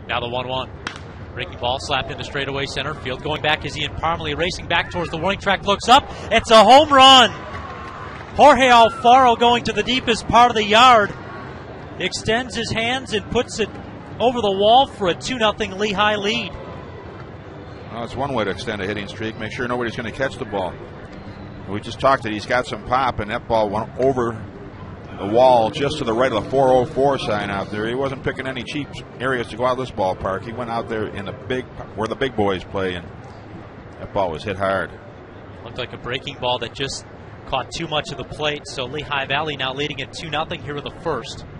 Now the 1-1. Breaking ball slapped into straightaway center field. Going back is Ian Parmalee, racing back towards the warning track. Looks up. It's a home run. Jorge Alfaro going to the deepest part of the yard. Extends his hands and puts it over the wall for a 2-0 Lehigh lead. Well, that's one way to extend a hitting streak. Make sure nobody's going to catch the ball. We just talked that he's got some pop, and that ball went over the wall just to the right of the 404 sign out there. He wasn't picking any cheap areas to go out of this ballpark. He went out there in the where the big boys play, and that ball was hit hard. Looked like a breaking ball that just caught too much of the plate, so Lehigh Valley now leading at 2-0 here in the first.